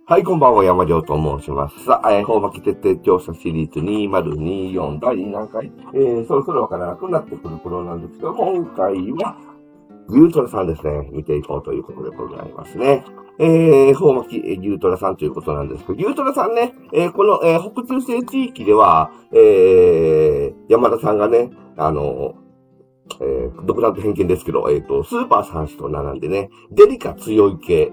はい、こんばんは、山城と申します。さあ、法巻き徹底調査シリーズ2024第何回、そろそろわからなくなってくる頃なんですけど、今回は、牛トラさんですね、見ていこうということでございますね。法巻き牛トラさんということなんですけど、牛トラさんね、この、北中西地域では、山田さんがね、独断と偏見ですけど、スーパー三種と並んでね、デリカ強い系、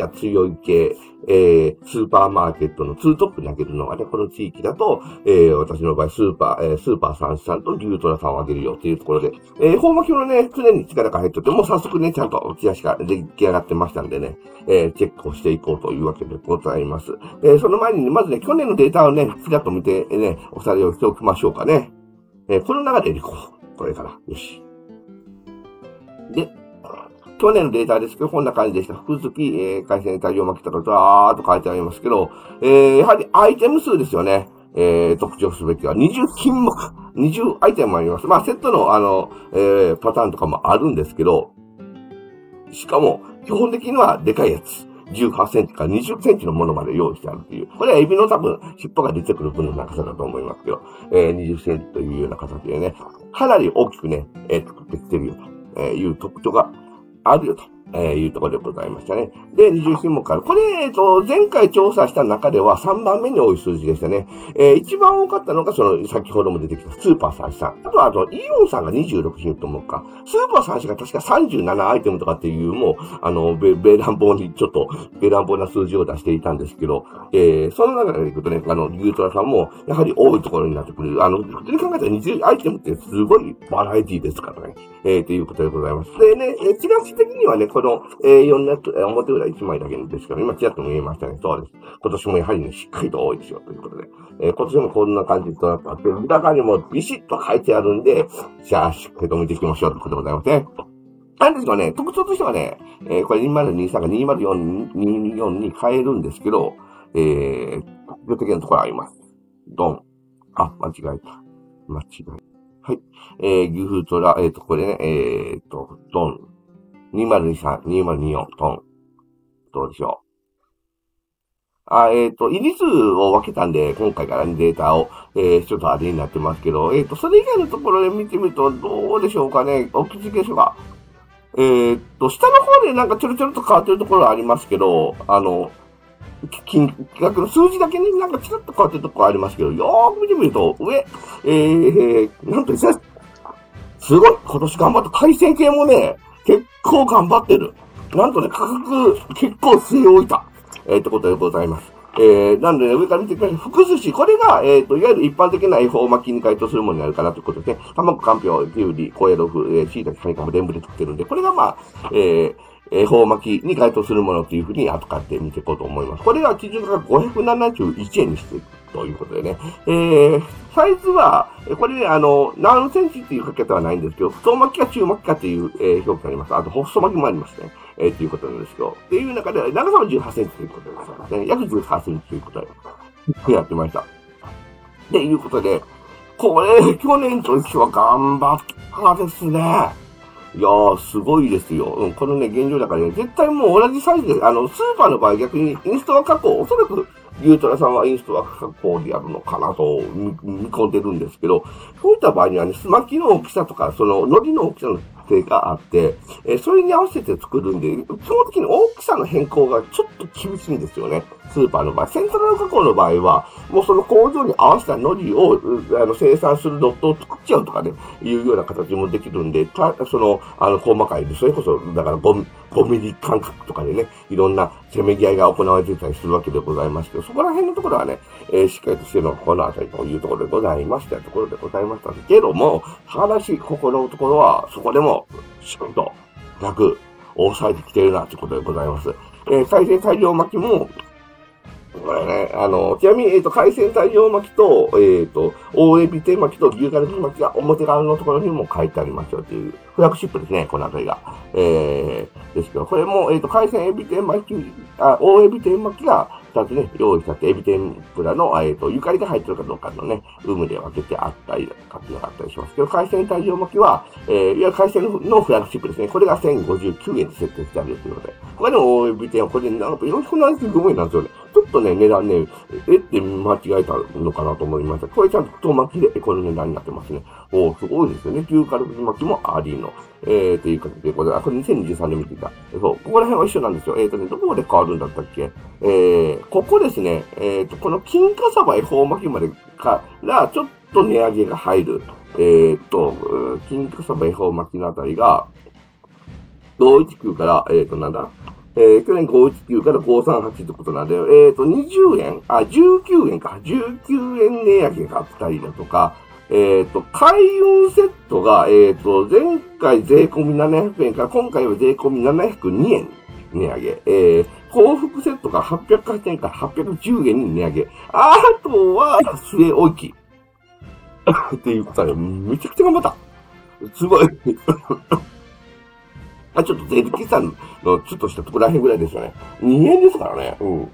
スーパーマーケットのツートップに挙げるのがね、この地域だと、私の場合、スーパー三種さんと牛トラさんを挙げるよっていうところで、法巻きのね、常に力が入ってて、もう早速ね、ちゃんと打ち出しが出来上がってましたんでね、チェックをしていこうというわけでございます。その前にね、まずね、去年のデータをね、ちらっと見てね、おさらいをしておきましょうかね。この流れでいこう。これから。よし。で、去年のデータですけど、こんな感じでした。複数回線対応巻きとかザーっと書いてありますけど、やはりアイテム数ですよね。特徴すべきは20品目、20アイテムもあります。まあ、セットのパターンとかもあるんですけど、しかも、基本的にはでかいやつ。18センチから20センチのものまで用意してあるという。これはエビの多分、尻尾が出てくる分の長さだと思いますけど、20センチというような形でね、かなり大きくね、作ってきてるよという特徴があるよと。いうところでございましたね。で、20品目から。これ、前回調査した中では3番目に多い数字でしたね。一番多かったのが、先ほども出てきたスーパー三種さん。あと、イオンさんが26品目か。スーパー三種が確か37アイテムとかっていう、もう、べらんぼうな数字を出していたんですけど、その中でいくとね、牛トラさんも、やはり多いところになってくる。普通に考えたら20アイテムってすごいバラエティですからね。ということでございます。でね、チラシ的にはね、この、4のやつ、表裏1枚だけですけど、今ちらっと見えましたね。そうです。今年もやはりね、しっかりと多いですよ、ということで。今年もこんな感じとなってあって、中にもビシッと書いてあるんで、じゃあ、しっかりと見ていきましょう、ということでございますね。なんですがね、特徴としてはね、これ2023が2024に変えるんですけど、特徴的なところあります。ドン。あ、間違えた。はい。牛風トラ、これね、ドン。2023、2024、トン。どうでしょう。入り数を分けたんで、今回からデータを、ちょっとあれになってますけど、それ以外のところで見てみると、どうでしょうかね。お気づきでしょうか。下の方でなんかちょろちょろと変わってるところはありますけど、金額の数字だけになんかちょっと変わってるところありますけど、よーく見てみると、上、なんとですね、すごい、今年頑張った。海鮮系もね、結構頑張ってる。なんとね、価格結構据え置いた。ってことでございます。なんでね、上から見てください。福寿司。これが、いわゆる一般的な恵方巻きに該当するものになるかなということですね。卵、かんぴょう、きゅうり、高野豆腐、椎茸、カニカマ、全部で作ってるんで、これがまあ、恵方巻きに該当するものというふうに扱って見ていこうと思います。これが基準が571円にしていくということでね。サイズは、これね、何センチっていう書き方はないんですけど、太巻きか中巻きかという、表記があります。あと、細巻きもありますね。ということなんですけど。っていう中で、長さは18センチということでございますね。約18センチということで、やってました。で、いうことで、これ、去年と一緒は頑張ったですね。いやー、すごいですよ。このね、現状だからね、絶対もう同じサイズで、スーパーの場合逆にインストア加工、おそらく、牛トラさんはインストア加工でやるのかなと見込んでるんですけど、そういった場合にはね、すまきの大きさとか、その、海苔の大きさの定があって、それに合わせて作るんで、基本的に大きさの変更がちょっと厳しいんですよね。スーパーの場合。セントラル加工の場合は、もうその工場に合わせた海苔を、生産するロットを作っちゃうとかね、いうような形もできるんで、細かいで、それこそ、だから5ミリ間隔とかでね、いろんなせめぎ合いが行われてたりするわけでございますけど、そこら辺のところはね、しっかりとしてのこのあたりというところでございましたところでございましたけども、ただし、ここのところは、そこでも、しっかりと、楽、抑えてきているな、ということでございます。海鮮大量巻きも、これね、ちなみに、海鮮大量巻きと、大エビ天巻きと牛カルビ巻きが表側のところにも書いてありますよという、フラッグシップですね、このあたりが。ですけど、これも、海鮮エビ天巻き、大エビ天巻きが、2つね、用意したって、エビ天ぷらの、ゆかりが入ってるかどうかのね、有無で分けてあったり、書きがあったりしますけど、海鮮大量巻きは、いわゆる海鮮のフラッグシップですね。これが1059円で設定してあるということで。他にも大エビ天はこれ、なんか475円なんですよね。ちょっとね、値段ね、って間違えたのかなと思いました。これちゃんと太巻きでこの値段になってますね。すごいですよね。牛カルビ巻きもありの。という形で、これ2023年見てた。そう、ここら辺は一緒なんですよ。どこで変わるんだったっけここですね、この金華サバ恵方巻きまでから、ちょっと値上げが入る。金華サバ恵方巻きのあたりが、519から、なんだ去年519から538ってことなんで、20円、19円か、19円値上げが2人だとか、開運セットが、前回税込み700円から今回は税込み702円値上げ。幸福セットが808円から810円に値上げ。あとは、据え置き。っていうことで、めちゃくちゃ頑張った。すごい。ちょっと税引き算のちょっとしたところらへんぐらいですよね。2円ですからね。こ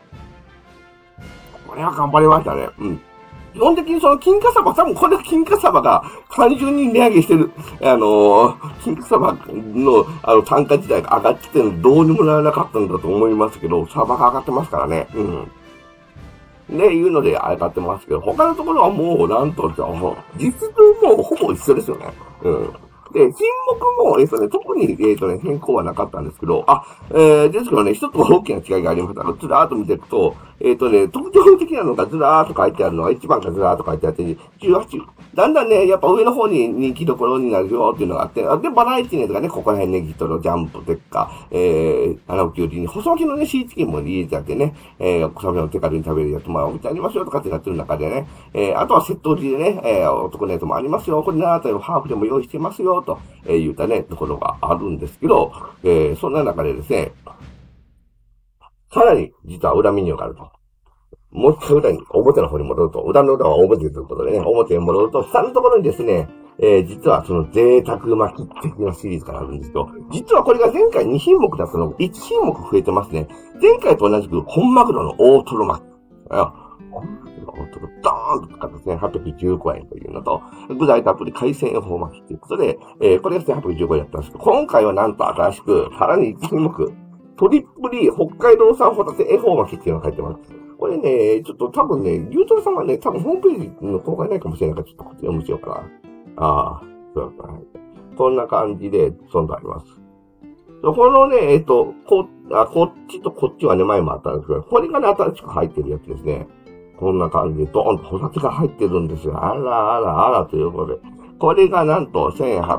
れは頑張りましたね。基本的にその金華サバ、多分これは金華サバが単純に値上げしてる。金華サバの単価自体が上がっててどうにもならなかったんだと思いますけど、サバが上がってますからね。ね、いうので上がってますけど、他のところはもうなんと、実質もうほぼ一緒ですよね。で、品目も、特に、変更はなかったんですけど、ですけどね、一つ大きな違いがありました。ずらーっと見ていくと、特徴的なのがずらーっと書いてあるのが、1番がずらーっと書いてあって、18。だんだんね、やっぱ上の方に人気どころになるよっていうのがあって、で、バラエティのやつがね、ここら辺ネギトロ、ジャンプ、テッカ、穴浮き売りに、細巻きのね、シーチキンも入れてあってね、お子様の手軽に食べるやつも置いてありますよとかってなってる中でね、あとはセット売りでね、男のやつもありますよ、これなーとハーフでも用意してますよ、と、言ったね、ところがあるんですけど、そんな中でですね、さらに、実は裏メニューがあると。もう一回裏に、表の方に戻ると、裏の裏は表ということでね、表に戻ると、下のところにですね、実はその贅沢巻き的なシリーズがあるんですよ。実はこれが前回2品目だったのが1品目増えてますね。前回と同じく本マグロの大トロ巻き。本マグロの大トロドーンと使って1815円というのと、具材たっぷり海鮮恵方巻きということで、これが1815円だったんですけど、今回はなんと新しく、さらに1品目、トリプリ北海道産ホタテ恵方巻きっていうのが書いてます。これね、ちょっと多分ね、牛トロさんはね、多分ホームページの公開ないかもしれないから、ちょっとこっち読むしようかな。そうだね。こんな感じで、存在あります。このね、こっちとこっちはね、前もあったんですけど、これがね、新しく入ってるやつですね。こんな感じで、ドーンとホタテが入ってるんですよ。あら、ということで。これがなんと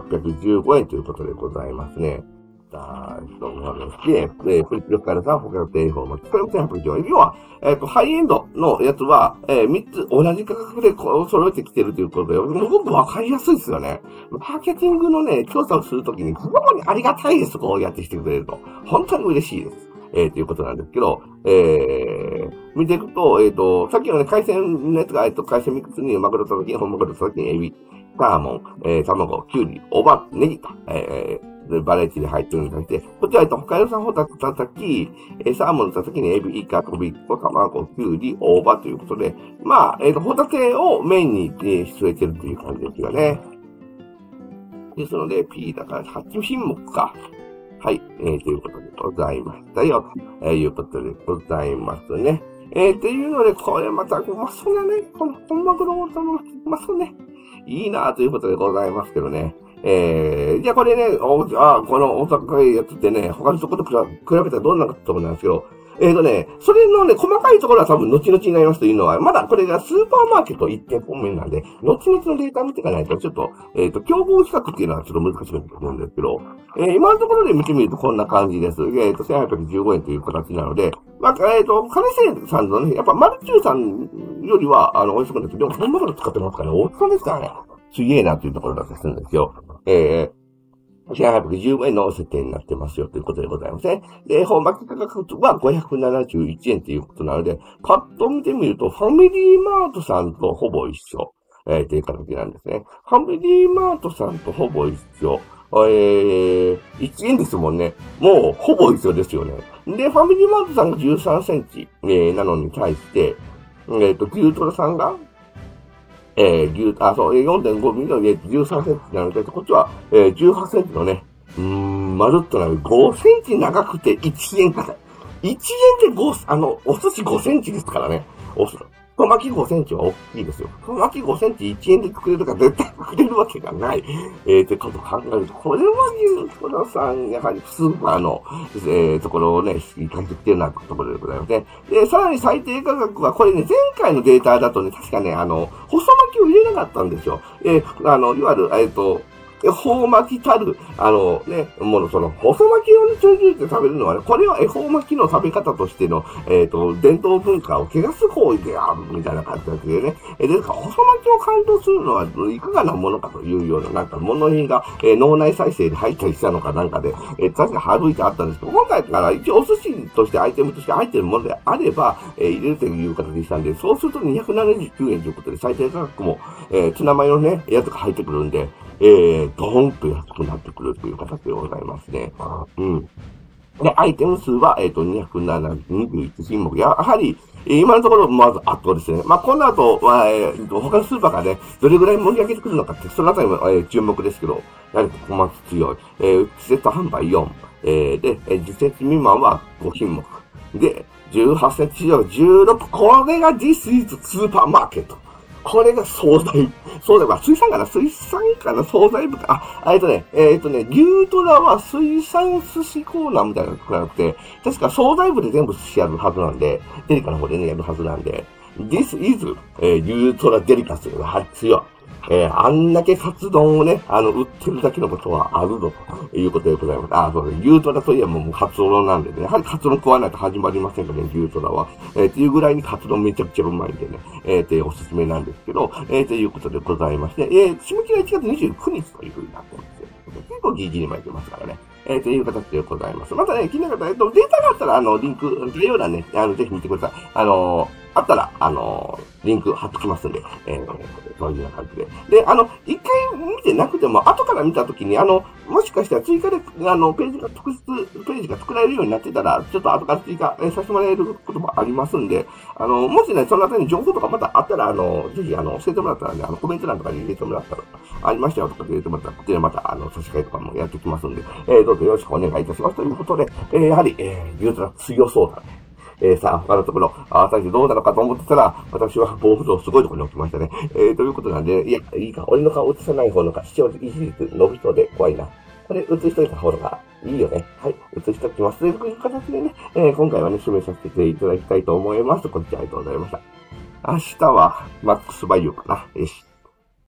1815円ということでございますね。そうなんですね。プリプリカルさん、他のテレフォーマー。これも1814円。要は、ハイエンドのやつは、3つ同じ価格で揃えてきてるということで、もうほんとわかりやすいですよね。マーケティングのね、調査をするときに、非常にありがたいです。こうやってしてくれると。本当に嬉しいです。ということなんですけど、見ていくと、さっきのね、海鮮のやつが、海鮮ミックスにマグロたたき、本マグロたたきにエビ、サーモン、卵、キュウリ、大葉、ネギと、バラエティで入ってるのに対して、こちら北海道産ホタテたたき、サーモンのたたきにエビ、イカ、トビッコ、卵、キュウリ、大葉ということで、まあ、ホタテをメインに据えてるという感じですよね。ですので、P だから8品目か。はい、ということでございましたよ、ということでございますね。っていうので、これまた、うまそうだね。この本マグロのうまそうね。いいなということでございますけどね。じゃあこれね、このお高いやつってね、他のところと比べたらどんなところなんですけど、それのね、細かいところは多分後々になりますというのは、まだこれがスーパーマーケット1店舗目なんで、後々のデータ見ていかないと、ちょっと、競合比較っていうのはちょっと難しいと思うんですけど、今のところで見てみるとこんな感じです。1815円という形なので、まあ、金瀬さんのね、やっぱマルチューさんよりは、美味しくなって、でも本場から使ってますからね、大塚ですからね、すげえなというところだったりするんですよ。1815円の設定になってますよということでございますね。で、本巻き価格は571円ということなので、パッと見てみると、ファミリーマートさんとほぼ一緒、という形なんですね。ファミリーマートさんとほぼ一緒。1円ですもんね。もう、ほぼ一緒ですよね。で、ファミリーマートさんが13センチ、なのに対して、牛トロさんが4.5 ミリの13センチなので、こっちは、18センチのね、まるっとなる5センチ長くて1円高い。 1円でお寿司5センチですからね。太巻き5センチは大きいですよ。太巻き5センチ1円で作れるか絶対作れるわけがない。ってことを考えると、これは牛トラさん、やはりスーパーの、ところをね、感じてるなところでございますね。で、さらに最低価格は、これね、前回のデータだとね、確かね、細巻きを入れなかったんですよ。いわゆる、恵方巻きたる、もの、細巻きをね、ちょいちょいって食べるのはね、これは恵方巻きの食べ方としての、伝統文化を汚す行為である、みたいな感じでね。ですから、細巻きを感動するのは、いかがなものかというような、なんか物品が、脳内再生で入ったりしたのかなんかで、確か省いてあったんですけど、今回から一応お寿司としてアイテムとして入っているものであれば、入れるという形でしたんで、そうすると279円ということで、最低価格も、ツナマヨのね、やつが入ってくるんで、ドーンと安くなってくるという形でございますね。うん。で、アイテム数は、221品目。やはり、今のところ、まず圧倒ですね。まあ、この後、他のスーパーがね、どれぐらい盛り上げてくるのかって、そのあたりも、注目ですけど、やはりここまで強い。季節販売4。で、実節未満は5品目。で、18センチ以上16。これが This is スーパーマーケット。これが惣菜、水産かな惣菜部か。牛トラは水産寿司コーナーみたいなのがなくて、確か惣菜部で全部寿司やるはずなんで、デリカの方でね、やるはずなんで、This is、牛トラデリカスが強い。あんだけカツ丼をね、売ってるだけのことはあるぞ、ということでございます。そうです。牛トラといえばもうカツ丼なんでね、やはりカツ丼食わないと始まりませんからね、牛トラは。っていうぐらいにカツ丼めちゃくちゃうまいんでね、おすすめなんですけど、ということでございまして、締め切りは1月29日という風になってます。結構ギリギリまで出ますからね。という形でございます。またね、気になる方、データがあったら、リンク、概要欄ね、ぜひ見てください。あったら、リンク貼っときますんで、そういうような感じで。で、一回見てなくても、後から見たときに、もしかしたら追加で、特設ページが作られるようになってたら、ちょっと後から追加、させてもらえることもありますんで、もしね、そのあたりに情報とかまたあったら、ぜひ、教えてもらったらね、コメント欄とかに入れてもらったら、ありましたよとかで入れてもらったら、こちらまた、差し替えとかもやってきますんで、どうぞよろしくお願いいたします。ということで、やはり、牛トラ強そうだね。さあ、他のところ、最初どうなのかと思ってたら、私はボードをすごいところに置きましたね。ということなんで、いや、いいか、俺の顔映さない方のか、視聴率伸びそうで怖いな。これ映しといた方がいいよね。はい、映しときます。という形でね、今回はね、締めさせていただきたいと思います。ご視聴ありがとうございました。明日は、マックスバイオかな。よし。